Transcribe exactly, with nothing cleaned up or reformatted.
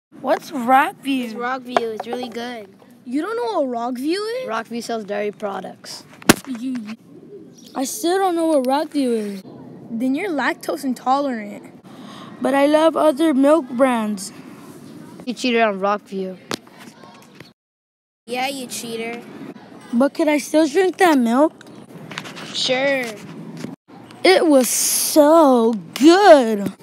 What's Rockview? It's Rockview. It's really good. You don't know what Rockview is? Rockview sells dairy products. You, I still don't know what Rockview is. Then you're lactose intolerant. But I love other milk brands. You cheated on Rockview. Yeah, you cheater. But could I still drink that milk? Sure. It was so good.